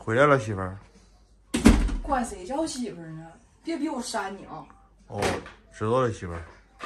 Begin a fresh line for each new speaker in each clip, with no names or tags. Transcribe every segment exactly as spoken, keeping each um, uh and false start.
回来了，媳妇儿。
管谁叫媳妇儿呢？别逼我扇你啊！
哦，知道了，媳妇儿。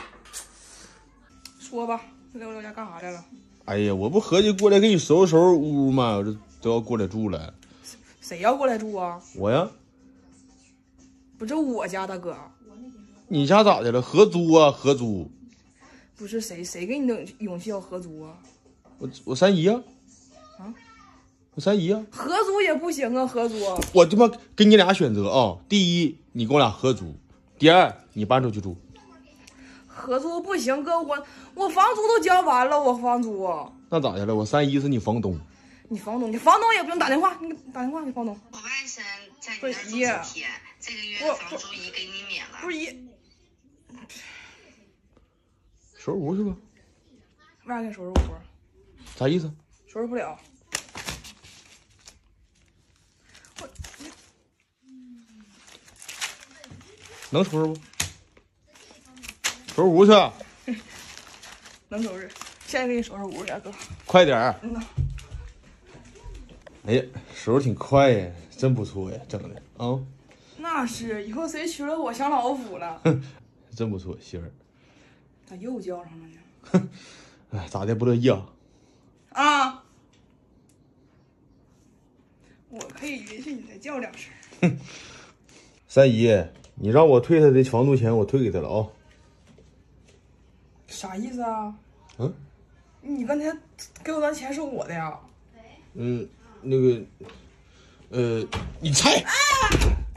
说吧，溜溜家干啥来了？
哎呀，我不合计过来给你收拾收拾屋吗？我这都要过来住了。
谁要过来住啊？
我呀。
不是我家大哥。
你家咋的了？合租啊，合租。
不是谁谁给你的勇气要合租啊？
我我三姨啊。
啊？
我三姨啊。
合租也不行啊，合租。
我他妈给你俩选择啊！第一，你跟我俩合租；第二，你搬出去住。
合租不行，哥，我我房租都交完了，我房租。
那咋的了？我三姨是你房东。
你房东，你房东也不用打电话，你打电话给房东。
我外甥在你那儿住几天，这个月的房租一给你免了。
不是一，
收拾屋去吧。
为啥给你收拾屋？
啥意思？
收拾不了。我
能收拾不？收拾屋去。
能收拾，现在给你收拾屋去，哥。
快点儿。
嗯呐。
哎呀，手挺快呀，真不错呀，整的啊。嗯、
那是，以后谁娶了我像老虎了？
真不错，媳妇儿。
咋又叫上了呢？
哼，哎，咋的不乐意啊？
啊！我可以允许你再叫两声。
哼，三姨，你让我退他的房租钱，我退给他了啊。
啥意思啊？
嗯？
你刚才给我的钱是我的呀？
嗯，那个，呃，你猜。啊